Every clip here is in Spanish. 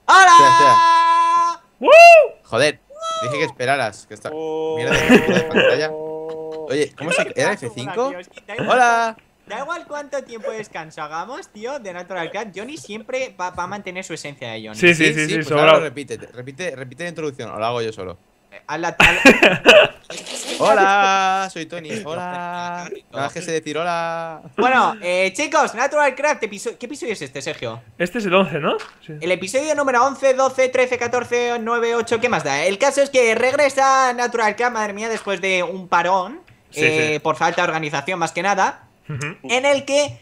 Espera, espera. ¡Hola! Joder, dije que esperaras. Que está. Mira de pantalla. Oye, ¿cómo se. ¿Era F5? ¡Hola! Da igual cuánto tiempo de descanso hagamos, tío, de Natural Cat, Johnny siempre va a mantener su esencia de Johnny. Sí, Pues sobrado. ahora repite la introducción, o lo hago yo solo. Hola, soy Tony. Hola. Nada más que sé decir hola. Bueno, chicos, Natural Craft, ¿qué episodio es este, Sergio? Este es el 11, ¿no? Sí. El episodio número 11, 12, 13, 14, 9, 8, ¿qué más da? El caso es que regresa Natural Craft, madre mía, después de un parón, Sí. por falta de organización más que nada, Ujú. en el que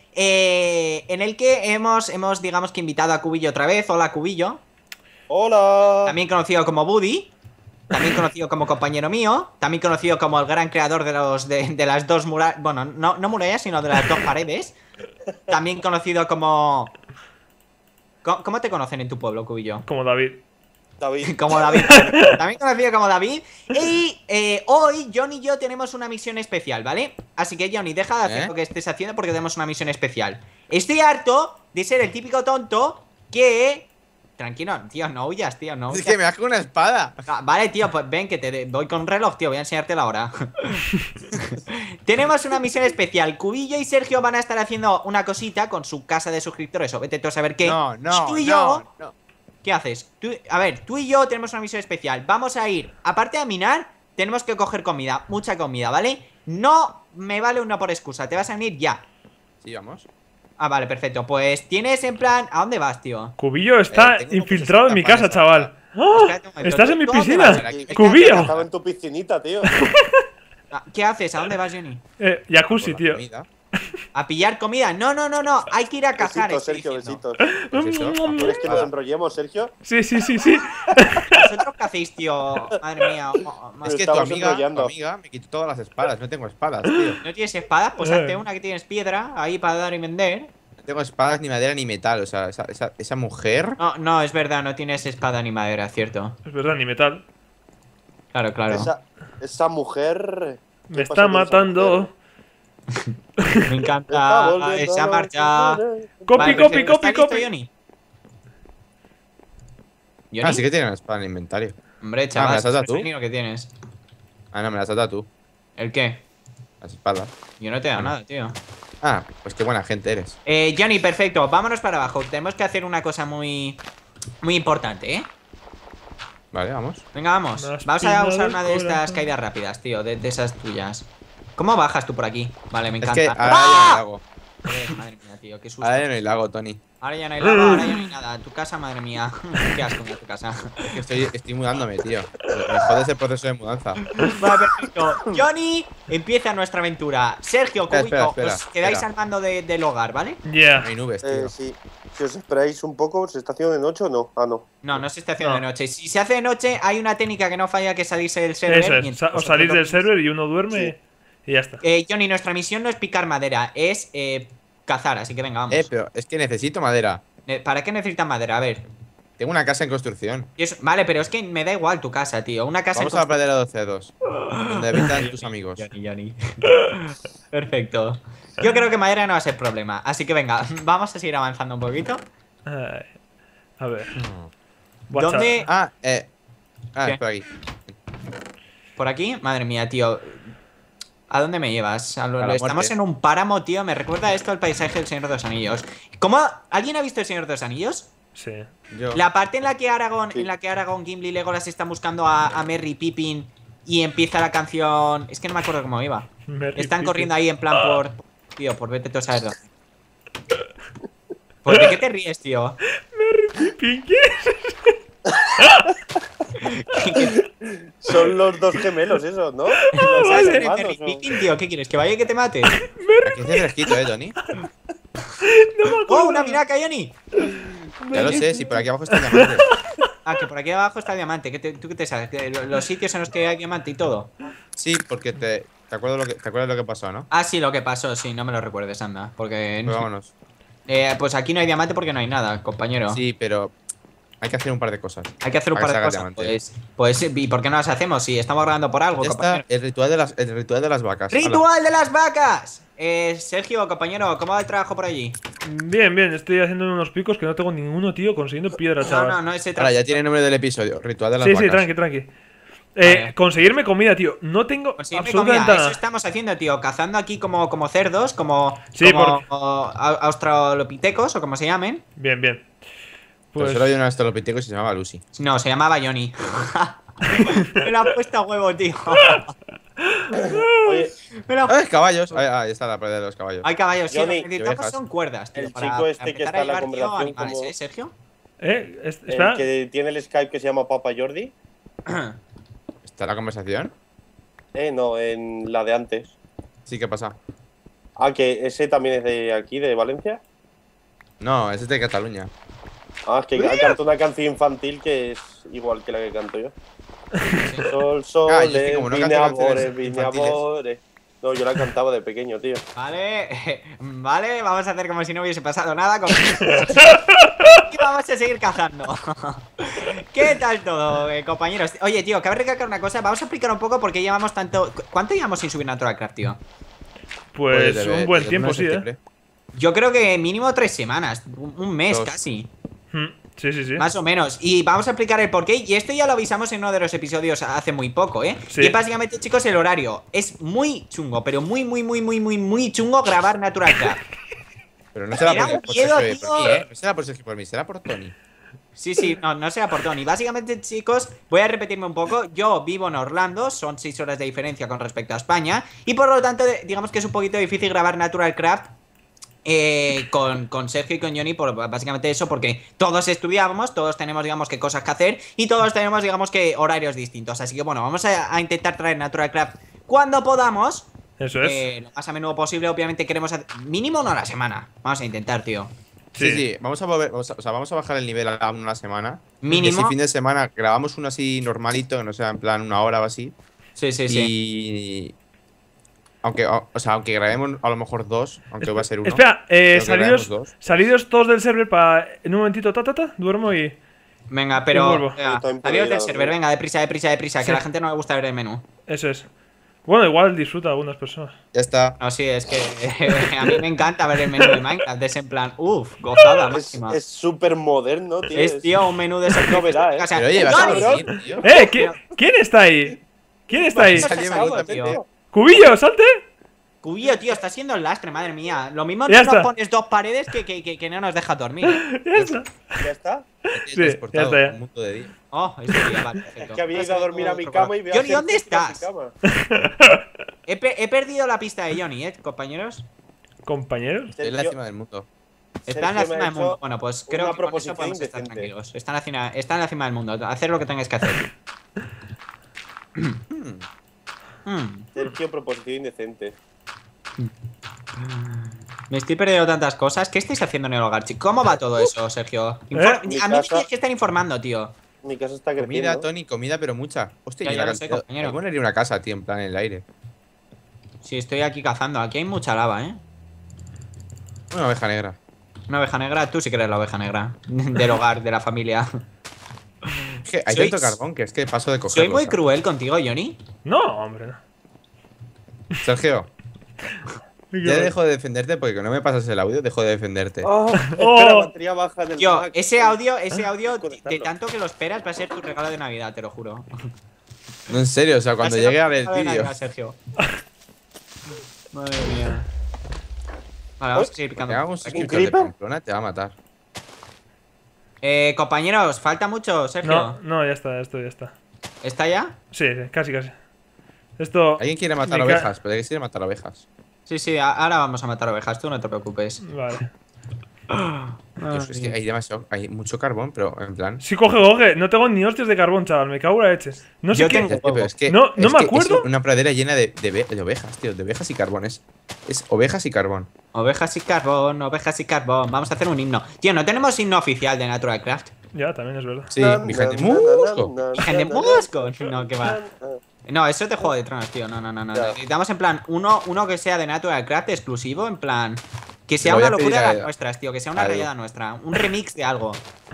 hemos, digamos que invitado a Cubillo otra vez. Hola, Cubillo. Hola. También conocido como Buddy. También conocido como compañero mío. También conocido como el gran creador de las dos murallas. Bueno, no murallas, sino de las dos paredes. También conocido como... ¿Cómo te conocen en tu pueblo, Cubillo? Como David. David. Como David. También conocido como David. Y hoy Johnny y yo tenemos una misión especial, ¿vale? Así que Johnny, deja de hacer lo que estés haciendo porque tenemos una misión especial. Estoy harto de ser el típico tonto que... Tranquilo, tío, no huyas, tío, no huyas. Es que me das con una espada. Vale, tío, pues ven que te doy con un reloj, tío, voy a enseñarte la hora. Tenemos una misión especial. Cubillo y Sergio van a estar haciendo una cosita con su casa de suscriptores, o vete tú a saber qué. No, Y tú y yo... ¿Qué haces? A ver, tú y yo tenemos una misión especial. Vamos a ir, aparte de minar, tenemos que coger comida, mucha comida, ¿vale? No me vale una por excusa, te vas a venir ya. Sí, vamos. Ah, vale, perfecto. Pues tienes en plan... ¿A dónde vas, tío? Cubillo está tengo infiltrado en mi casa, 60 chaval. ¡Ah! Espérate un momento. ¿Estás en mi ¿Tú a dónde vas? piscina? Aquí. ¡Cubillo! Estaba en tu piscinita, tío. ¿Qué haces? ¿A dónde vas, Johnny? Jacuzzi, Por la tío. comida. ¿A pillar comida? No, hay que ir a cazar. Besitos, estoy Sergio, diciendo. besitos. Pues eso, ¿Quieres que nos enrollemos, Sergio? Sí. ¿Vosotros qué hacéis, tío? Madre mía. Es que Estamos tu enrollando. amiga me quitó todas las espadas. No tengo espadas, tío. ¿No tienes espadas? Pues hazte una que tienes piedra ahí para dar y vender. No tengo espadas, ni madera, ni metal. O sea, esa mujer. No, es verdad, no tienes espada ni madera, cierto. Es verdad, ni metal. Claro. Esa mujer. Me está matando. Me encanta esa marcha. Copy. ¿Está listo, Johnny? ¿Johnny? Ah, sí que tiene una espada en el inventario. Hombre, ¿me chaval, las has dado es tú? el único que tienes. Ah, no, me las has dado tú. ¿El qué? Las espadas. Yo no te he dado nada, tío. Ah, pues qué buena gente eres. Johnny, perfecto, vámonos para abajo. Tenemos que hacer una cosa muy importante, ¿eh? Vale, vamos. Venga, vamos. Una Vamos a espina usar del una de estas corazón. caídas rápidas, tío, de esas tuyas. ¿Cómo bajas tú por aquí? Vale, me Es encanta. que ahora ya no hay ¡Ah! lago. Joder, madre mía, tío, qué susto. Ahora ya no hay lago, Tony. Ahora ya no hay lava, ahora ya no hay nada. Tu casa, madre mía. Qué asco, mira tu casa. Es que estoy mudándome, tío. Me jode ese proceso de mudanza. Vale, perfecto. Johnny, empieza nuestra aventura. Sergio, Espera, Cubito, os quedáis al mando del hogar, ¿vale? Yeah. No hay nubes, tío. Sí. Si os esperáis un poco, ¿se está haciendo de noche o no? Ah, no. No se está haciendo No. de noche. Si se hace de noche, hay una técnica que no falla, que es salirse del server. Eso es. mientras Os salís del vosotros- server y uno duerme y ya está. Johnny, nuestra misión no es picar madera, es cazar, así que venga, vamos. Pero es que necesito madera. ¿Para qué necesitas madera? A ver. Tengo una casa en construcción. Vale, pero es que me da igual tu casa, tío. Una casa Vamos a la pradera 12-2. Donde habitan tus amigos. Johnny. Perfecto. Yo creo que madera no va a ser problema. Así que venga, vamos a seguir avanzando un poquito. Ay. A ver. ¿Dónde? Ah, ¿Qué? es por aquí. ¿Por aquí? Madre mía, tío. ¿A dónde me llevas? Estamos muerte. en un páramo, tío. Me recuerda esto al paisaje del Señor de los Anillos. ¿Cómo? ¿Alguien ha visto el Señor de los Anillos? Sí. Yo. La parte en la que Aragorn, Sí. Gimli y Legolas están buscando a Merry y Pippin y empieza la canción. Es que no me acuerdo cómo iba. Merry Están Pippin. corriendo ahí en plan por. Tío, por vete tú a saber dónde. ¿Por qué te ríes, tío? Pippin, ¿qué? Son los dos gemelos esos, ¿no? ¿Sabes vale. quién es hermanos, Merry ¿o? Pippin, tío? ¿Qué quieres? ¿Que vaya y que te mate? Aquí hace fresquito, Tony. ¡Oh, una miraca, Johnny! Ya lo sé, si por aquí abajo está el diamante. Ah, que por aquí abajo está el diamante. ¿Tú qué te sabes? ¿Que los sitios en los que hay diamante y todo? Sí, porque te acuerdas lo que pasó, ¿no? Ah, sí, lo que pasó, sí, no me lo recuerdes, anda. Porque. Pues vámonos. Pues aquí no hay diamante porque no hay nada, compañero. Sí, pero hay que hacer un par de cosas. Hay que hacer un para par de que se haga cosas. diamante. Pues, ¿y por qué no las hacemos? Si estamos grabando por algo, Ya está, compañero. el ritual de las vacas. Hala. ¡Ritual de las vacas! Sergio, compañero, ¿cómo va el trabajo por allí? Bien, bien, estoy haciendo unos picos que no tengo ninguno, tío, consiguiendo piedra, No, chaval. no, no, ese Ahora, ya tiene el nombre del episodio. Ritual de las Sí, vacas. sí, tranqui, tranqui. Vale. Conseguirme comida, tío. No tengo Conseguirme absolutamente comida, eso nada. estamos haciendo, tío. Cazando aquí como cerdos, como, Sí, como porque- australopitecos o como se llamen. Bien, bien. Pues Pues... solo había un australopithecus y se llamaba Lucy. No, se llamaba Johnny. Me lo ha puesto a huevo, tío. Oye, Me lo ha- ¡Ah, caballos! Ahí está la pared de los caballos. Hay caballos, sí, lo Johnny, que necesitamos ovejas. son cuerdas, tío. El para chico este que empezar está a en la llevar, tío, conversación animales, como- Sergio? espera. el que tiene el Skype que se llama Papa Jordi. ¿Está la conversación? No, en la de antes. Sí, ¿qué pasa? Ah, que ese también es de aquí, de Valencia. No, ese es de Cataluña. Ah, es que canta una canción infantil que es igual que la que canto yo. Sol, sol, Ah, yo es que como no vine canto a canciones bore, vine a infantiles. bore. No, yo la cantaba de pequeño, tío. Vale, vale, vamos a hacer como si no hubiese pasado nada. Y vamos a seguir cazando. ¿Qué tal todo, compañeros? Oye, tío, cabe recalcar una cosa. Vamos a explicar un poco por qué llevamos tanto. ¿Cuánto llevamos sin subir Natural Craft, tío? Pues desde- un buen desde tiempo, 1 de sí, septiembre. Yo creo que mínimo 3 semanas. Un mes 2. casi. Sí, sí, sí. Más o menos. Y vamos a explicar el porqué. Y esto ya lo avisamos en uno de los episodios hace muy poco, ¿eh? Sí. Y básicamente, chicos, el horario. Es muy chungo, pero muy chungo grabar Natural Craft. Pero no será Me da por miedo, Sergio y por tío. mí, ¿eh? No será por Sergio y por mí, será por Tony. Sí, no será por Tony. Básicamente, chicos, voy a repetirme un poco. Yo vivo en Orlando, son 6 horas de diferencia con respecto a España. Y por lo tanto, digamos que es un poquito difícil grabar Natural Craft con Sergio y con Johnny, por básicamente eso, porque todos estudiábamos, todos tenemos, digamos, que cosas que hacer y todos tenemos, digamos, que horarios distintos. Así que bueno, vamos a intentar traer Natural Craft cuando podamos. Eso es. Lo más a menudo posible, obviamente queremos hacer mínimo una a la semana. Vamos a intentar, tío. Sí, vamos a volver, vamos a bajar el nivel a una semana. Mínimo. Que si fin de semana grabamos uno así normalito, que no sea en plan una hora o así. Sí. Y aunque grabemos a lo mejor 2, aunque va a ser uno. Espera, que grabemos 2. salidos todos del server para. En un momentito, duermo y. Venga, Y pero vuelvo. venga, También puedo salidos ir a del server, dormir. venga, deprisa, que Sí. a la gente no le gusta ver el menú. Eso es. Bueno, igual disfruta algunas personas. Ya está. No, sí, es que a mí me encanta ver el menú de Minecraft, es en plan, gozada máxima. Es súper moderno, tío. Es, tío, un menú de esos novedad, O sea, Pero oye, vas a ¡Johnny! dormir, tío. ¿Quién está ahí? ¿Quién está ahí? Vas a Salió salir, menú tío. también. ¡Cubillo, salte! Cubillo, tío, está siendo el lastre, madre mía. Lo mismo Ya no nos está. pones 2 paredes que no nos deja dormir. Ya está. ¿Ya está? Te he Sí, transportado ya está, ya. a un mundo de día. Oh, eso ya, vale, perfecto. Es que había ido a dormir a mi cama y veo Johnny, a ¿dónde Sergio en mi estás? cama. He perdido la pista de Johnny, compañeros. ¿Compañeros? Estoy en la Sergio- cima del mundo. Está en la Sergio me cima ha del mundo. hecho Bueno, pues una creo que con eso proposición podemos estar indecente. tranquilos. Está en la cima del mundo. Hacer lo que tengáis que hacer. Sergio, proposición indecente. Me estoy perdiendo tantas cosas. ¿Qué estáis haciendo en el hogar, chicos? ¿Cómo va todo eso, Sergio? Mi A mí me casa- tienes que estar informando, tío. Mi casa está Comida, creciendo. Tony, comida, pero mucha. Hostia, Ya, y ya una lo sé, cantidad- compañero. Hay que poner una casa, tío, en plan en el aire. Sí, estoy aquí cazando. Aquí hay mucha lava, ¿eh? Una oveja negra. Una oveja negra. Tú sí que eres la oveja negra. Del hogar, de la familia. Es que hay Sois- tanto carbón que es que paso de cogerlo. Soy muy ¿sabes? cruel contigo, Johnny. No, hombre. No. Sergio, ya dejo de defenderte porque no me pasas el audio, dejo de defenderte. Oh, Oh. espera, batería baja en el Tío, Mac. ese audio, de Conectarlo. tanto que lo esperas, va a ser tu regalo de Navidad, te lo juro. No, en serio, o sea, cuando Va a ser llegue a tu ver el regalo de vídeo. Navidad, Sergio. Madre mía. Vale, vamos a seguir Que picando. haga un por aquí. suscriptor de creeper? Pamplona, te va a matar. Compañeros, ¿falta mucho, Sergio? No, ya está, esto ya está. ¿Está ya? Sí, casi. Esto. ¿Alguien quiere matar Me ca- ovejas? Pero hay que quiere matar ovejas. Sí, ahora vamos a matar ovejas, tú no te preocupes. Vale. Dios, es que hay demasiado, hay mucho carbón, pero en plan. Sí, coge. No tengo ni hostias de carbón, chaval. Me cago en la leche. No sé Yo qué. tengo- Ya, tío, pero es que, No es me que acuerdo. Es una pradera llena de ovejas, tío. De ovejas y carbón. Es ovejas y carbón. Ovejas y carbón, ovejas y carbón. Vamos a hacer un himno. Tío, no tenemos himno oficial de Natural Craft. Ya, también es verdad. Sí, mi gente. ¡Musco! ¿Virgen de Musco? No, que va. No, eso es de Juego de Tronos, tío. No. Ya. Necesitamos en plan uno que sea de Natural Craft exclusivo, en plan. Que sea Lo voy una a pedir locura de a- las nuestras, tío. Que sea una a Edu. rayada nuestra. Un remix de algo.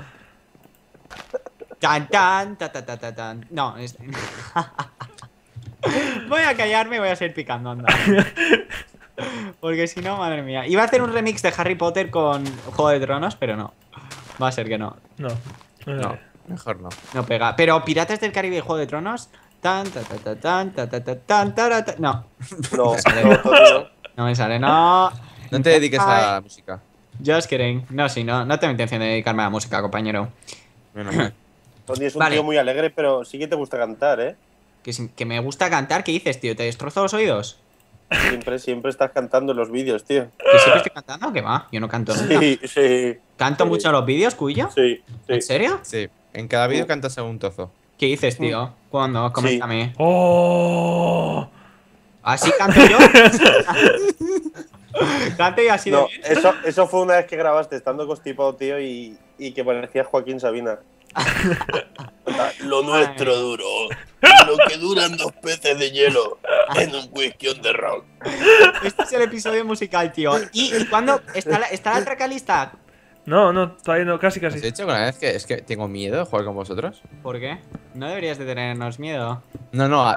Tan. No, es. Voy a callarme y voy a seguir picando, anda. Porque si no, madre mía. Iba a hacer un remix de Harry Potter con Juego de Tronos, pero no. Va a ser que no. No. No, mejor no. No pega. Pero Piratas del Caribe y Juego de Tronos. Tan, ta, ta, ta, tan, ta, ta, ta, tan, tara, ta. No. No, no, no me sale, no. No te dediques a la música. Just kidding. No, sí, no tengo intención de dedicarme a la música, compañero. Menos mal. Tony es un Vale. tío muy alegre, pero sí que te gusta cantar, ¿eh? Que me gusta cantar, ¿qué dices, tío? ¿Te destrozo los oídos? Siempre estás cantando en los vídeos, tío. ¿Que siempre estoy cantando? ¿Qué va? Yo no canto nunca. Sí. ¿Canto Sí. mucho en los vídeos, Cuyo? Sí. ¿En serio? Sí, en cada vídeo cantas un trozo. ¿Qué dices, tío? ¿Cuándo? Coméntame. ¡Oh! ¿Así canto yo? ¿Canto yo así de No, bien? eso fue una vez que grabaste estando constipado, tío, y que parecía Joaquín Sabina. Lo nuestro duro. Lo que duran 2 peces de hielo en un whisky on the rock. Este es el episodio musical, tío. ¿Y cuándo? ¿Está la traca lista? No, todavía no, casi. ¿Os he dicho alguna vez que es que tengo miedo de jugar con vosotros? ¿Por qué? No deberías de tenernos miedo. No,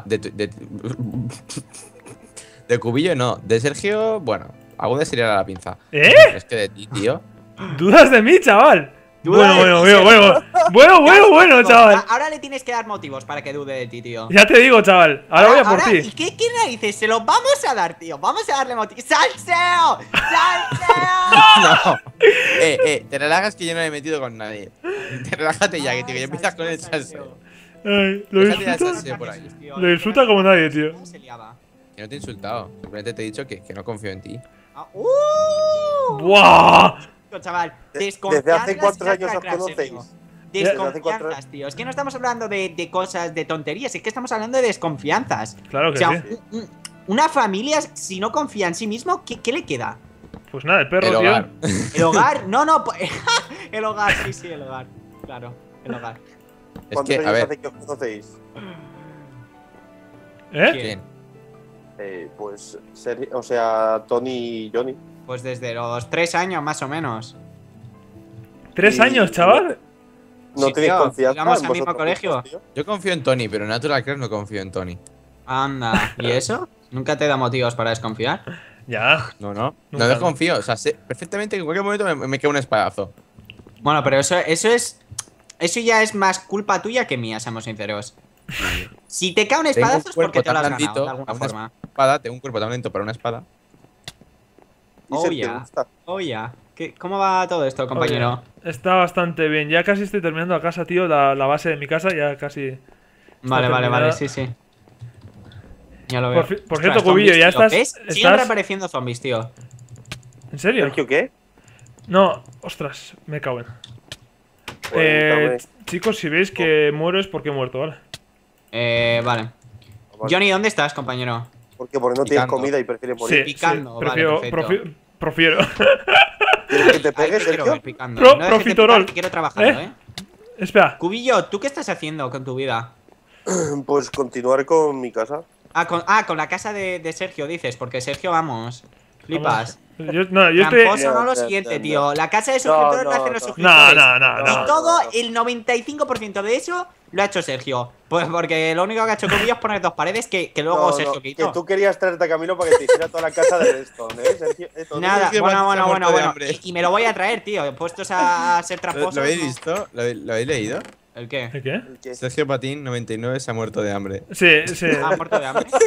de Cubillo no. De Sergio, bueno, algo de sería la pinza. ¿Eh? Es que de ti, tío. ¿Dudas de mí, chaval? Duda de ti, Bueno, chaval. Ahora le tienes que dar motivos para que dude de ti, tío. Ya te digo, chaval. Ahora voy a por ¿Y ti. qué narices? Se los vamos a dar, tío. Vamos a darle motivos. ¡Salseo! ¡Salseo! No. Te relajas que yo no me he metido con nadie. Relájate ya, que tío, que ya empiezas con el salseo. Ay, lo Déjate ya el disfruta. salseo por ahí. Lo disfruta como nadie, tío. ¿Cómo se liaba? Que no te he insultado. Simplemente te he dicho que no confío en ti. Ah, ¡Buah! Chaval, ¿Desde hace cuántos años os Sergio. conocéis? Desconfianzas, tío. Es que no estamos hablando de cosas, de tonterías. Es que estamos hablando de desconfianzas. Claro O que sea, sí. una familia, si no confía en sí mismo, ¿qué le queda? Pues nada, el perro, El tío. hogar. ¿El hogar? No, el hogar, sí, el hogar. Claro, el hogar. Es ¿Cuántos que, a años ver, hace que os conocéis? ¿Eh? ¿quién? Pues, o sea, Tony y Johnny. Pues desde los 3 años, más o menos. 3 Y- años, chaval. ¿No Sí, tenéis tío, confianza? íbamos en al mismo vosotros colegio. mismos, tío? Yo confío en Tony, pero en Natural Crash no confío en Tony. Anda, ¿y eso? ¿Nunca te da motivos para desconfiar? Ya. No Nunca, desconfío. O sea, sé perfectamente que en cualquier momento me queda un espadazo. Bueno, pero eso ya es más culpa tuya que mía, seamos sinceros. Si te cae un Tengo espadazo un es porque cuerpo te lo has tan ganado, blandito de alguna a una forma. espada, tengo un cuerpo tan lento para una espada. ¿Y Oh, Sergio, ya. ¿dónde está? Oh, ya. ¿Cómo va todo esto, compañero? Oye, está bastante bien. Ya casi estoy terminando la casa, tío. La base de mi casa ya casi. Vale, terminada. sí. Ya lo veo. Por cierto, Ostras, Cubillo, zombies, ya tío, estás. ¿ves? Siguen estás... reapareciendo zombies, tío. ¿En serio? ¿Sergio qué? No, ostras, me cago en. Cuéntame. Chicos, si veis que muero es porque he muerto, ¿vale? Vale. Vale. Johnny, ¿dónde estás, compañero? Porque no tienes Picando. comida y prefieres morir. Picando, vale, prefiero, perfecto. profiero. ¿Quieres que te Ay, pegue, te quiero ver Sergio? picando. Pro- No dejes de profitorol. picar, que quiero trabajando, ¿Eh? Espera. Cubillo, ¿tú qué estás haciendo con tu vida? Pues continuar con mi casa. Con la casa de Sergio, dices, porque Sergio, vamos. Flipas. Yo estoy. Tramposo no lo Ya, siguiente, ya, tío. La casa de No, suscriptores no, la hacen los no. suscriptores. No. Y todo, no. el 95% de eso lo ha hecho Sergio. Pues porque lo único que ha hecho Cubillo es poner 2 paredes que luego Sergio que quitó. tú querías traerte a Camilo para que te hiciera toda la casa de Redstone, ¿eh, Sergio? Tony? Nada, Sergio bueno, Martín se ha muerto de bueno. hambre. Y me lo voy a traer, tío. Puestos a ser ¿Lo tramposos. habéis ¿no? visto? ¿Lo habéis leído? ¿El qué? ¿El qué? ¿Qué? Sergio Patín, 99, se ha muerto de hambre. Sí. Ah, muerto de hambre.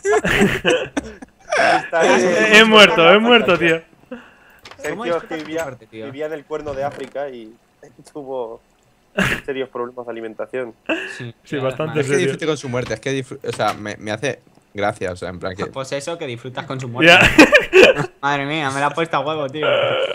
He muerto, tío. ¿Cómo Sergio disfrutas tu muerte, tío? vivía en el cuerno de África y tuvo serios problemas de alimentación. Sí, ya, bastante. No es que serio. disfrute con su muerte, es que o sea, me hace gracia, o sea, en plan que. Pues eso, que disfrutas con su muerte. Ya. Madre mía, me la ha puesto a huevo, tío.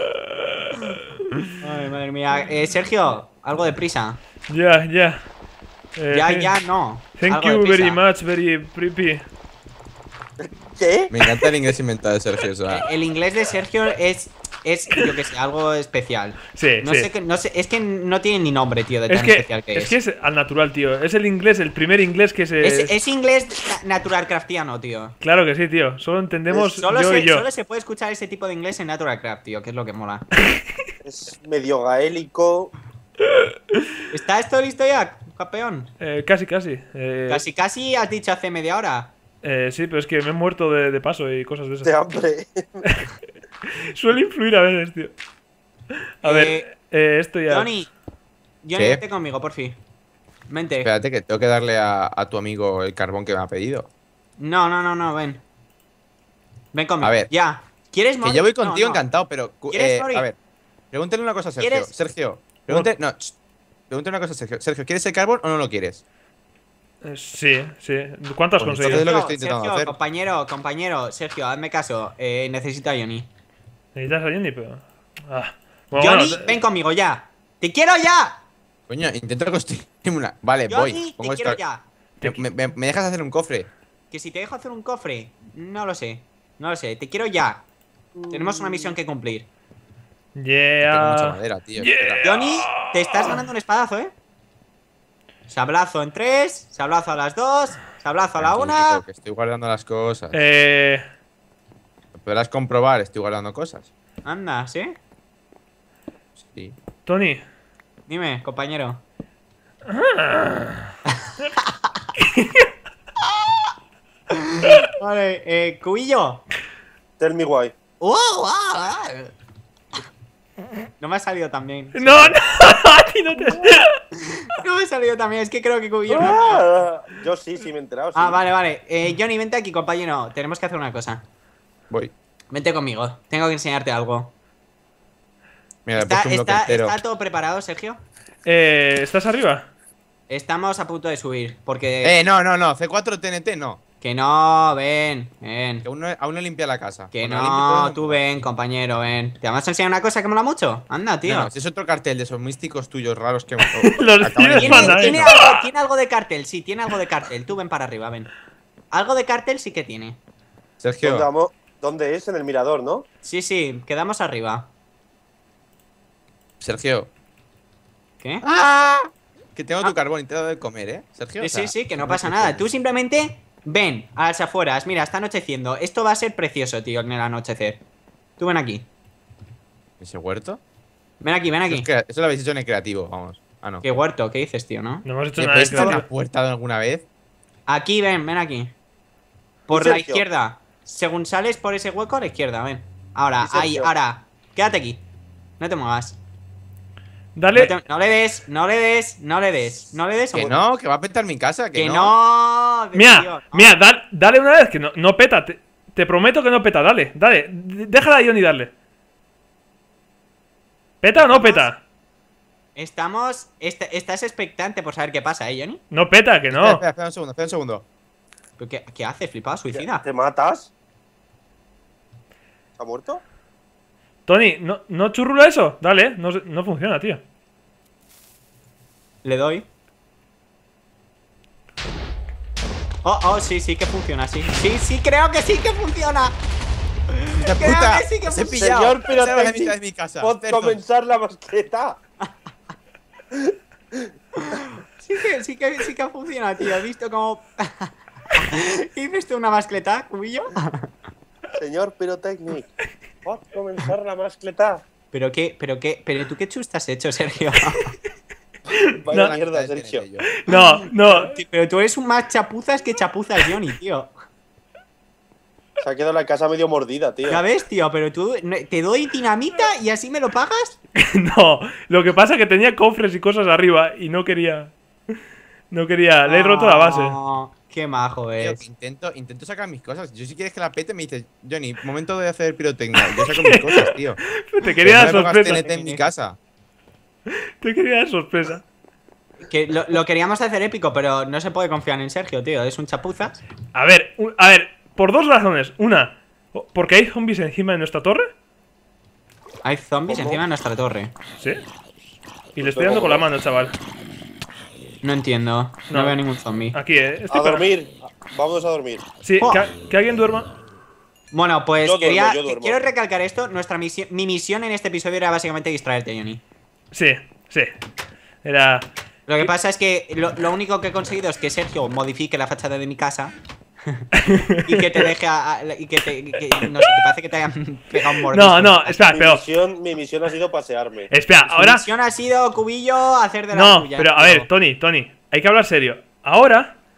Ay, madre mía. Sergio, algo de prisa. Ya. Ya, no. Thank Algo de you prisa. very much, very creepy. ¿Qué? Me encanta el inglés inventado de Sergio, o sea. El inglés de Sergio es yo que sé, algo especial. Sí, No sí. sé, no sé, es que no tiene ni nombre, tío, de Es tan que, especial que es que es al natural, tío. Es el inglés, el primer inglés que se. Es inglés natural craftiano, tío. Claro que sí, tío. Solo entendemos Solo yo y yo. solo se puede escuchar ese tipo de inglés en Natural Craft, tío, que es lo que mola. Es medio gaélico. ¿Está esto listo ya, campeón? Casi. Casi has dicho hace media hora. Sí, pero es que me he muerto de paso y cosas de De esas. hambre. Suele influir a veces, tío. A ver, esto ya. Johnny, ¿Qué? vente conmigo, por fin. Vente. Espérate que tengo que darle a tu amigo el carbón que me ha pedido. No, ven. Ven conmigo. A ver. Ya. ¿Quieres Que morir? yo voy contigo No. encantado, pero… ¿Quieres morir? a ver, pregúntale una cosa a Sergio. ¿Quieres? Sergio, pregúntale… No, pregúntale una cosa a Sergio. Sergio, ¿quieres el carbón o no lo quieres? Sí, sí. ¿Cuánto has Pues conseguido? entonces lo que estoy intentando Sergio, hacer. compañero, Sergio, hazme caso. Necesito a Johnny. Necesitas a Johnny, pero. Bueno, Johnny, bueno, ven conmigo ya. ¡Te quiero ya! Coño, intento construirme una… Vale, Johnny, voy. te Pongo quiero esto… ya. ¿Me dejas hacer un cofre? Que si te dejo hacer un cofre. No lo sé. No lo sé. Te quiero ya. Tenemos una misión que cumplir. Tengo mucha Yeah. madera, tío. Yeah. espera. Johnny, te estás ganando un espadazo, ¿eh? Sablazo en 3, sablazo a las 2, sablazo a la Tranquilito, 1. que estoy guardando las cosas. Eh. Podrás comprobar, estoy guardando cosas. Anda, ¿sí? Sí. Tony. Dime, compañero. Vale, Cubillo. Tell me why. No me ha salido tan bien. No, no, a ti no te. No me ha salido tan bien, es que creo que Cubillo no. Ah, yo sí me he enterado. Sí. Ah, vale. Johnny, vente aquí, compañero. Tenemos que hacer una cosa. Voy. Vente conmigo. Tengo que enseñarte algo. Mira, le he puesto un bloque entero. ¿Está todo preparado, Sergio? ¿Estás arriba? Estamos a punto de subir, porque… No. C4 TNT no. Que no, ven. Que aún no limpia la casa. Que Cuando la limpie todo, no, tú ven, compañero, ven. ¿Te vamos a enseñar una cosa que mola mucho? Anda, tío. No, si es otro cartel de esos místicos tuyos raros que… Los acaban tienes de- mandado. Tiene algo de cartel, sí, tiene algo de cartel. Tú ven para arriba, ven. Algo de cartel sí que tiene. ¿Dónde, Sergio, vamos? ¿Dónde es? En el mirador, ¿no? Sí, quedamos arriba. Sergio. ¿Qué? Que tengo tu carbón y te he dado de comer, ¿eh? Sergio. O sea, Sí, que no me pasa sorprende. nada. Tú simplemente ven a las afueras. Mira, está anocheciendo. Esto va a ser precioso, tío, en el anochecer. Tú ven aquí. ¿Ese huerto? Ven aquí. Eso lo habéis hecho en el creativo, vamos. Ah, no. ¿Qué huerto? ¿Qué dices, tío, no? No hemos hecho ¿Me nada puedes de echar una creativo. puerta alguna vez? Aquí, ven aquí. Por la Sergio? izquierda. Según sales por ese hueco a la izquierda, ven. Ahora, Sí, ahí, Sergio. ahora. Quédate aquí. No te muevas. Dale. No le des. Que no, que va a petar mi casa, que Que no. no. Mira, tío, no. mira, dale una vez que no peta. Te prometo que no peta. Dale. Déjala a Johnny darle. ¿Peta o no peta? Estás expectante por saber qué pasa, Johnny. No peta, que no. Espera un segundo. ¿Pero qué haces, flipado? Suicida. ¿Te matas? ¿Ha muerto? Tony, ¿no churrula eso? Dale, no funciona, tío. Le doy. Sí que funciona, sí. Sí, creo que sí que funciona. ¡Hostia Creo puta! que sí que ¡Os he funciona. pillado! Señor, pero Esa era la te- mitad de mi casa. Pod Cerdos. comenzar la mascleta. Sí que funciona, tío. He visto como… ¿Hiciste una mascleta, Cubillo? Señor Pyrotechnic. Pod comenzar la mascleta. ¿Pero tú qué chusta has hecho, Sergio? Vaya No. mierda, Sergio. No. Pero tú eres un más chapuzas que chapuzas, Johnny, tío. Se ha quedado la casa medio mordida, tío. Ya ves, tío, pero tú… ¿Te doy dinamita y así me lo pagas? No. Lo que pasa es que tenía cofres y cosas arriba y no quería. No quería. Le he roto la base. Oh, qué majo Tío, es. que intento sacar mis cosas. Yo si quieres que la pete me dices, Johnny, momento de hacer pirotecnia. Yo saco mis cosas, tío. Te quería dar Que no me pongas sorpresa. TNT en mi casa. Te quería dar sorpresa. Que lo queríamos hacer épico, pero no se puede confiar en Sergio, tío. Es un chapuzas. A ver, por dos razones. Una, porque hay zombies encima de nuestra torre. Hay zombies ¿Cómo? encima de nuestra torre. Sí. Y le estoy dando con la mano, chaval. No entiendo. No No. veo ningún zombie. Aquí, estoy A para- dormir. Vamos a dormir. Sí, Oh. que alguien duerma. Bueno, pues Yo duermo, yo duermo. quiero recalcar esto. Mi misión en este episodio era básicamente distraerte, Johnny. Sí. Era. Lo que pasa es que lo único que he conseguido es que Sergio modifique la fachada de mi casa. Y que te deje y no sé, que parece que te hayan pegado un mordisco. No, espera, pero. Mi misión ha sido pasearme. Espera, Mi ahora. misión ha sido, Cubillo, hacer de la No, tuya. pero a ver, Tony, hay que hablar serio. Ahora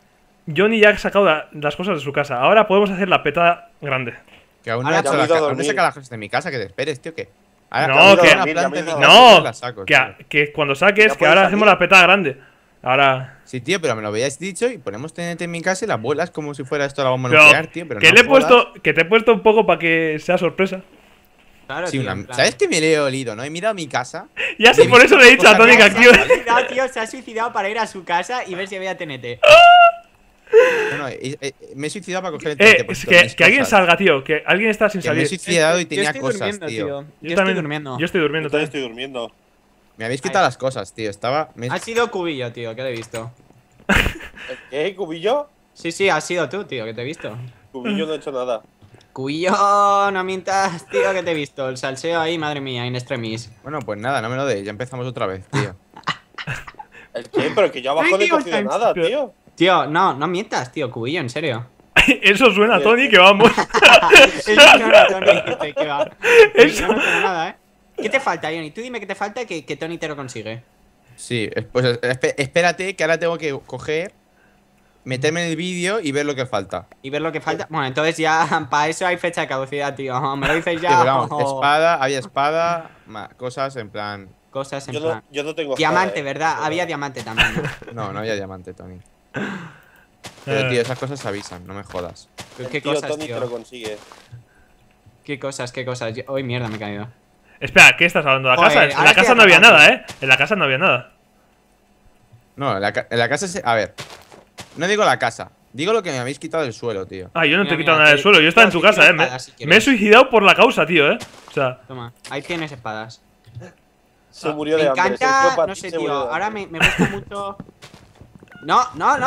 Johnny ya ha sacado las cosas de su casa. Ahora podemos hacer la peta grande. Que aún no Ahora he hecho te la has ido a casa. ¿Dónde dormir. saca las cosas de mi casa? Que te esperes, tío. Que ahora No, cuando que- tenga una planta en mi casa, No, las saco, tío. que cuando saques, Ya que puedes ahora salir. hacemos la peta grande. Ahora. Sí, tío, pero me lo habíais dicho y ponemos TNT en mi casa y las vuelas como si fuera esto la bomba Pero, nuclear, tío. Pero que no le he jodas. puesto, que te he puesto un poco para que sea sorpresa. Claro, Sí, tío, en plan. ¿sabes que me le he olido, no? He mirado mi casa. Ya Y sé, he por visto eso le he dicho a cosas Tony que raras, active. Se ha suicidado, tío, se ha suicidado para ir a su casa y ver si había TNT. Bueno, me he suicidado para coger el TNT. Es que alguien salga, tío. Que alguien está sin Que me he salir. suicidado y Yo tenía estoy cosas, durmiendo, tío. Yo estoy también- durmiendo. Yo estoy Yo durmiendo también también. estoy durmiendo. Me habéis quitado las cosas, tío. Ha sido Cubillo, tío, que te he visto. ¿Qué? ¿Cubillo? Sí, has sido tú, tío, que te he visto. Cubillo no ha hecho nada. Cubillo, no mientas, tío, que te he visto. El salseo ahí, madre mía, in extremis. Bueno, pues nada, no me lo deis. Ya empezamos otra vez, tío. ¿El qué? Pero que yo abajo no he cogido nada, tío. Tío, no mientas, tío, Cubillo, en serio. Eso suena a Tony que vamos. Eso no, Tony, que va. Eso- Yo no tengo nada, ¿eh? ¿Qué te falta, Johnny? Tú dime qué te falta que Tony te lo consigue. Sí, pues espérate que ahora tengo que coger, meterme en el vídeo y ver lo que falta. Y ver lo que falta. Bueno, entonces ya, para eso hay fecha de caducidad, tío. Me lo dices Tío, ya. pero vamos, había espada, cosas en plan. Cosas en Yo plan. no tengo Diamante, espada, ¿verdad? Había diamante también, ¿no? No había diamante, Tony. Pero tío, esas cosas avisan, no me jodas. Pero El ¿Qué tío cosas, Tony te lo tío? consigue. ¿Qué cosas, qué cosas? Uy, mierda, me he caído. Espera, ¿qué estás hablando? ¿La Joder, casa? En ahora la estoy casa no había atrapado. nada, ¿eh? En la casa no había nada. No, en la casa se. A ver. No digo la casa, digo lo que me habéis quitado del suelo, tío. Ah, yo no te he Mira, quitado mira, nada del te- suelo. Yo estaba en te tu casa, tiro ¿eh? espadas, si Me he quieres. suicidado por la causa, tío, ¿eh? O sea, Toma, ahí tienes espadas. Se murió Me de hambre. encanta, Sergio no Patín sé, se tío. murió de Ahora hambre. me gusta mucho. No.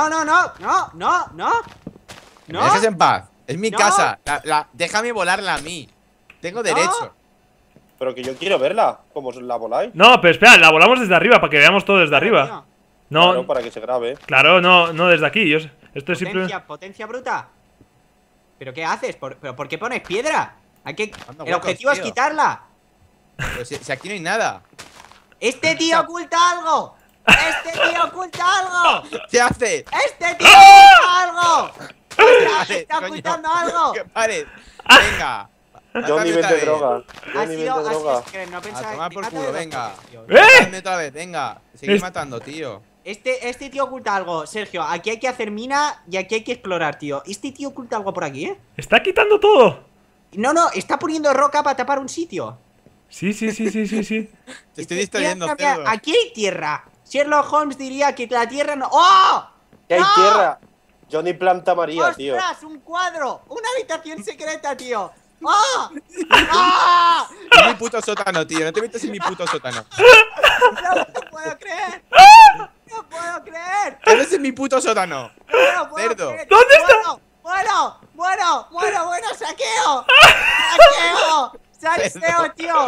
¿Me dejes en paz? Es mi No. casa. Déjame volarla a mí. Tengo derecho. Pero que yo quiero verla. ¿Cómo la voláis? no, pero espera, la volamos desde arriba para que veamos todo desde arriba. Tío, No, Claro, para que se grabe. claro, no desde aquí. Esto es simplemente. Potencia bruta. ¿Pero qué haces? ¿Pero por qué pones piedra? Anda, El huecos, objetivo es tío. quitarla. Pero si aquí no hay nada. Este tío oculta algo. Este tío oculta algo. ¿Qué haces? Este tío oculta algo. Pare, Está coño. ocultando algo. Que pares. Venga. Johnny, Mátame otra vende vez. droga. Ha Johnny, vende sido droga. así, no A pensaba tomar me por mata culo, de dos venga. toques, tío. Mátame otra vez, venga. Seguir Es- matando, tío. Este tío oculta algo, Sergio. Aquí hay que hacer mina y aquí hay que explorar, tío. Este tío oculta algo por aquí, ¿eh? Está quitando todo. No, está poniendo roca para tapar un sitio. Sí. Te estoy distrayendo, Mira, cerdo. aquí hay tierra. Sherlock Holmes diría que la tierra no. ¡Oh! ¿Qué hay ¡No! tierra? Johnny planta María, tío. ¡Ostras! ¡Un cuadro! ¡Una habitación secreta, tío! ¡Oh! ¡Oh! Es mi puto sótano, tío. No te metas en mi puto sótano. ¡No lo puedo creer! ¡No puedo creer! ¿Qué haces en mi puto sótano? ¡No lo puedo Cerdo. creer! ¿Dónde está? ¡Bueno! ¡Saqueo! ¡Salseo, tío!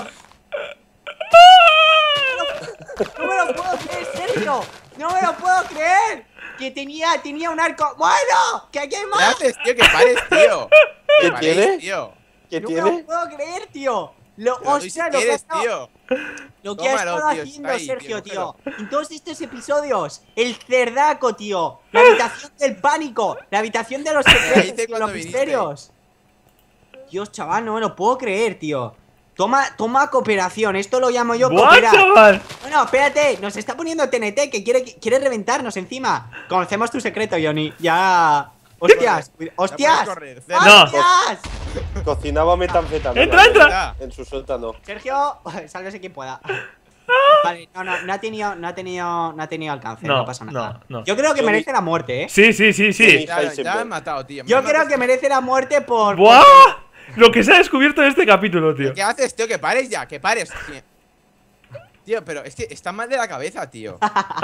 ¡No me lo puedo creer, Sergio! ¡No me lo puedo creer! Que tenía un arco. ¡Bueno! ¡Que aquí hay ¿Qué más! haces, tío? Que pares, tío. ¿Qué Que pares, tiene? tío. ¿Qué ¡No me lo tiene? puedo creer, tío! Pero doy si ¡Ostras! Lo que ha quieres, estado- tío. Lo que ha Tómalo, estado tío, haciendo está ahí, Sergio, tío, tío. En todos estos episodios. El cerdaco, tío. La habitación del pánico. La habitación de los secretos hice y cuando los viniste. misterios. Dios, chaval, no me lo puedo creer, tío. Toma cooperación. Esto lo llamo yo ¡Buah, cooperar. chaval! Bueno, espérate. Nos está poniendo TNT que quiere reventarnos encima. Conocemos tu secreto, Johnny. Ya. ¡Hostias! ¡Hostias! puedes correr, cerdo. No. ¡Hostias! Cocinaba metanfetamina. ¡Entra! En su sótano. Sergio, sálvese quien pueda. Vale, no ha tenido alcance, no, pasa nada. no. Yo creo que Johnny- merece la muerte, ¿eh? Sí. Ya me han matado, tío. Yo creo que merece la muerte por. ¡Buah! Lo que se ha descubierto en este capítulo, tío. ¿Qué haces, tío? Que pares ya, que pares. Tío, pero es que está mal de la cabeza, tío.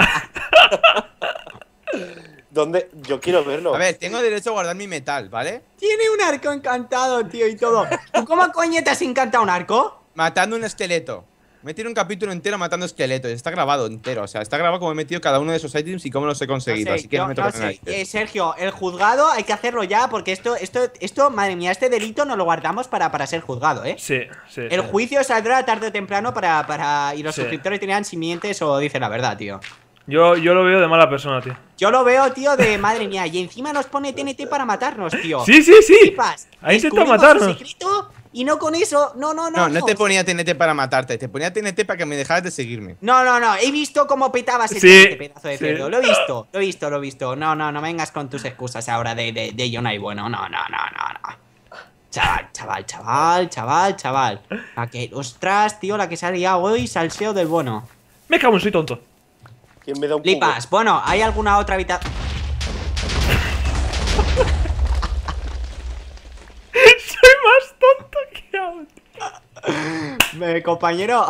¿Dónde? Yo quiero verlo. A ver, tengo derecho a guardar mi metal, ¿vale? Tiene un arco encantado, tío, y todo. ¿Tú cómo coño te has encantado un arco? Matando un esqueleto. Me tiene un capítulo entero matando esqueletos. Está grabado entero. O sea, está grabado como he metido cada uno de esos ítems y cómo los he conseguido. No sé, así que yo no me no toca sé. nada. Sergio, el juzgado hay que hacerlo ya porque esto, madre mía, este delito no lo guardamos para ser juzgado, ¿eh? Sí. El juicio saldrá tarde o temprano y los Sí. suscriptores dirán si mientes o dices la verdad, tío. Yo lo veo de mala persona, tío. Yo lo veo, tío, de madre mía. Y encima nos pone TNT para matarnos, tío. Sí. Flipas. Ahí intenta Descubrimos matarnos. su secreto y no con eso. No. No te ponía TNT para matarte, te ponía TNT para que me dejaras de seguirme. No. He visto cómo petabas el Sí, TNT, pedazo de cerdo. Lo he visto. No vengas con tus excusas ahora de Jonai bueno. No. Chaval. Ostras, tío, la que se ha liado hoy, salseo del bueno. Me cago en soy tonto. ¿Quién me da un Flipas. Bueno, ¿hay alguna otra habitación? Soy más tonto que ahora. Compañero.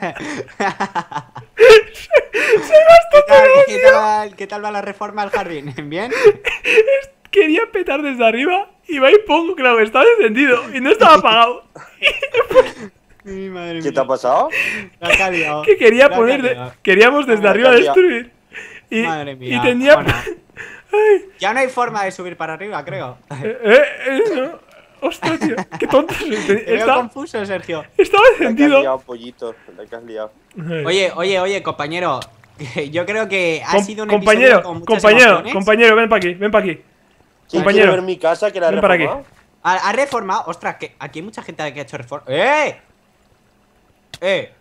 Soy más tonto. ¿Qué tal va la reforma al jardín? ¿Bien? Quería petar desde arriba y va y pongo, claro, estaba encendido y no estaba apagado. Mi madre mía. ¿Qué te ha pasado? La que ha liado. Que quería La poner, que ha liado. queríamos desde La arriba que ha liado. destruir. Madre mía. Y tenía. Bueno. Ay, Ya no hay forma de subir para arriba, creo. no. Ostras, tío, qué tonto soy. Te veo confuso, Sergio. Estaba La que has encendido. liado, pollito. La que has liado. Oye, compañero. Yo creo que ha sido un compañero, episodio con muchas emociones. compañero, ven para aquí. ¿Quién Compañero. quiere ver mi casa que la he Ven para aquí. reformado? Ha reformado. Ostras, que aquí hay mucha gente que ha hecho reforma. Eh.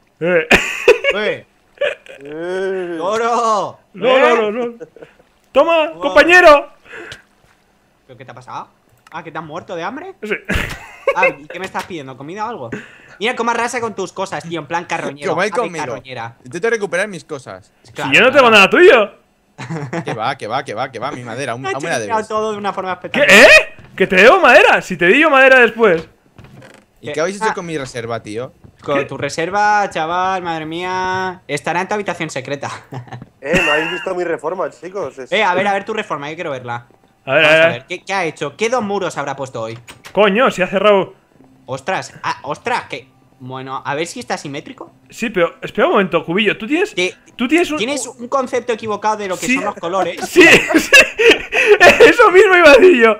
¡Loro! No. Toma, compañero. ¿Pero qué te ha pasado? ¿Que te has muerto de hambre? Sí. ¿Y qué me estás pidiendo? ¿Comida o algo? Mira cómo arrasa con tus cosas, tío, en plan carroñero. Como hay ave conmigo. carroñera. Intento recuperar mis cosas. Claro, Si yo no tengo claro. nada tuyo. Que va, mi madera, aún Me ha me la chirriado debes. todo de una forma ¿Qué? espectacular. Que te debo madera. Si te di yo madera después. ¿Y qué habéis hecho con mi reserva, tío? Con tu reserva, chaval, madre mía. Estará en tu habitación secreta. No habéis visto mi reforma, chicos. A ver tu reforma, yo quiero verla. A ver, Vamos a ver, ¿qué ha hecho? ¿Qué dos muros habrá puesto hoy? Coño, se ha cerrado. Ostras, que. Bueno, a ver si está simétrico. Sí, pero espera un momento, Cubillo. Tú tienes un. Tienes un concepto equivocado de lo que Sí. son los colores. Sí. Eso mismo iba a decir yo.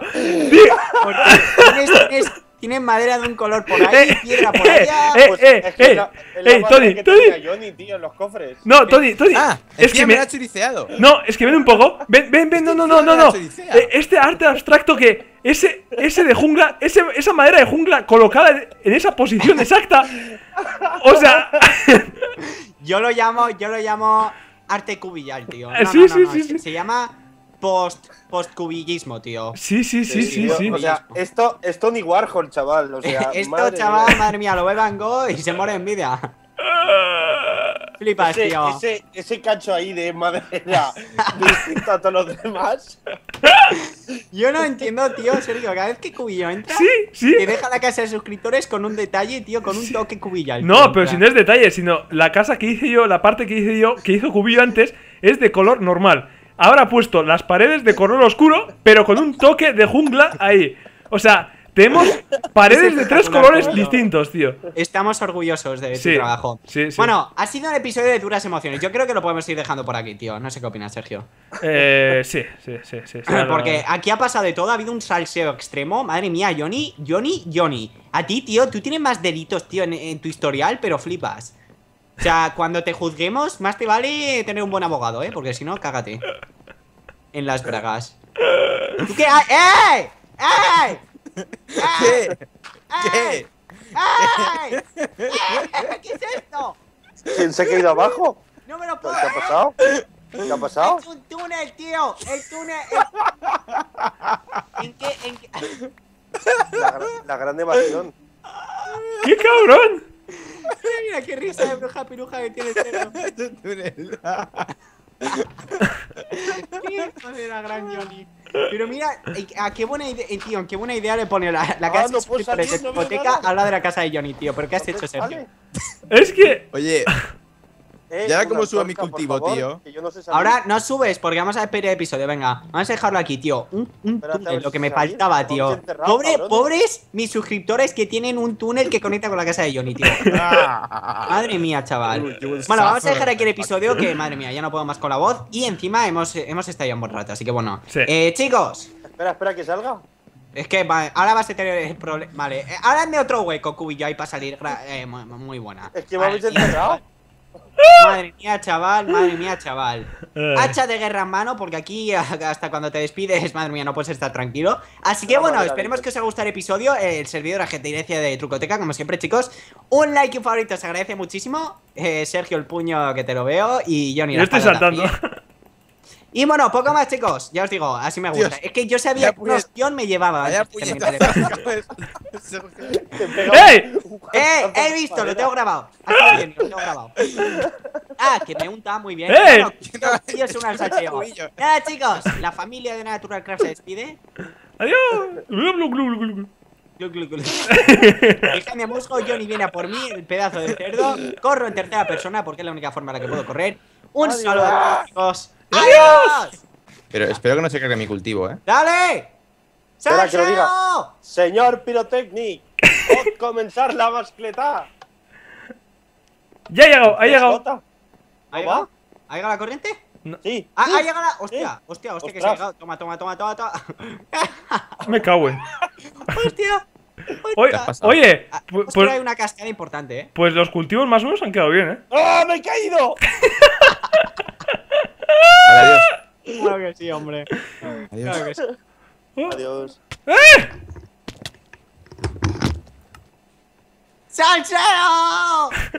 Porque tienes madera de un color por ahí, piedra por allá. Pues es que es la madera Tony, que Tony. tenía Johnny, tío, en los cofres. No, Tony. Ah, es que me la ha choriceado. No, es que ven un poco. Ven, no. Este arte abstracto que. Ese de jungla. Esa madera de jungla colocada en esa posición exacta. O sea. Yo lo llamo arte cubillar, tío. Sí. Se llama postcubillismo, tío. Sí. O sea, esto es Tony Warhol, chaval. O sea, Esto, madre chaval, mía. madre mía, lo ve Van Gogh y se muere de envidia. Flipas, tío. Ese cacho ahí de madera distinto a todos los demás. Yo no entiendo, tío, Sergio. Cada vez que Cubillo entra, Sí. te deja la casa de suscriptores con un detalle, tío, con un toque cubillar. No, pero si no es detalle, sino la casa que hice yo, la parte que hice yo, que hizo Cubillo antes, es de color normal. Ahora ha puesto las paredes de color oscuro, pero con un toque de jungla ahí. O sea, tenemos paredes de tres colores distintos, tío. Estamos orgullosos de tu Sí, trabajo. sí. Bueno, ha sido un episodio de duras emociones. Yo creo que lo podemos ir dejando por aquí, tío. No sé qué opinas, Sergio. Sí. Porque aquí ha pasado de todo, ha habido un salseo extremo. Madre mía, Johnny. A ti, tío, tú tienes más delitos, tío, en tu historial, pero flipas. O sea, cuando te juzguemos, más te vale tener un buen abogado, porque si no, cágate. En las bragas. ¿Tú qué? ¡Ey! ¿Qué? ¡Ey! ¿Qué es esto? ¿Quién se ha caído abajo? No me lo puedo ¿Qué ha pasado? ¿Qué ha pasado? Es un túnel, tío. El túnel. ¿En qué? La gran evasión. ¡Qué cabrón! Mira qué risa de bruja piruja que tiene el cerdo. Hijo de la gran Johnny. Pero mira, qué buena idea, tío, qué buena idea le pone la casa no de puedo salir, suscriptores de no veo hipoteca nada. al lado de la casa de Johnny, tío. ¿Pero qué has hecho, Sergio? Vale. Es que. Oye, ¿y ahora cómo una subo mi torta, por cultivo, favor, tío? que yo no sé salir. Ahora no subes porque vamos a despedir el episodio, venga. Vamos a dejarlo aquí, tío. Un Espérate, a túnel, ver lo que si me salir, faltaba, vamos tío. encerrados, cabrones. Pobres mis suscriptores que tienen un túnel que conecta con la casa de Johnny, tío. Madre mía, chaval. Bueno, vamos a dejar aquí el episodio que, madre mía, ya no puedo más con la voz. Y encima hemos estado ya un buen rato, así que bueno. Sí. Chicos, Espera que salga. es que vale, ahora vas a tener el problema. Vale, ahora hazme otro hueco, Cubillo, ahí para salir. Muy buena. Es que me habéis Vale, encerrado. Madre mía, chaval, madre mía, chaval. Hacha de guerra en mano, porque aquí hasta cuando te despides, madre mía, no puedes estar tranquilo. Así que bueno, esperemos que os haya gustado el episodio. El servidor Agenteirecia de Trucoteca, como siempre, chicos. Un like y un favorito se agradece muchísimo. Sergio el puño, que te lo veo. Y Johnny Yo estoy saltando. Y bueno, poco más, chicos. Ya os digo, así me gusta. Dios. Es que yo sabía que una opción me llevaba. Vaya antes de terminar el episodio. ¡Ey! He visto, lo tengo grabado. Ha sido bien, lo tengo grabado. Ah, que me unta muy bien. ¡Eh! Bueno, yo soy un salseo. Nada, chicos, la familia de Natural Craft se despide. ¡Adiós! Glu, glu, glu, glu, glu. Glu, glu, glu. Dejadme a musgo, Johnny viene a por mí, el pedazo de cerdo. Corro en tercera persona porque es la única forma en la que puedo correr. Un saludo a todos, chicos. ¡Adiós! Pero espero que no se cargue mi cultivo, ¡Dale! Espera que lo diga. ¡Salseo! Señor Pirotecnic, pot comenzar la mascletá. Ya ha llegado, ha llegado. ¿Mascota? ¿Ha llegado? ¿Ha llegado la corriente? Sí. Ah, ha llegado la... Hostia, hostia, Ostras. que se ha llegado. Toma, toma, toma, toma, toma. Me cago en. Hostia. Oye, Te has pasado. oye, Hostia, hay una cascada importante, pues los cultivos más o menos han quedado bien, ¡Ah, me he caído! Vale, adiós. Claro que sí, hombre. Adiós. Claro que sí. Adiós. ¡Salseo!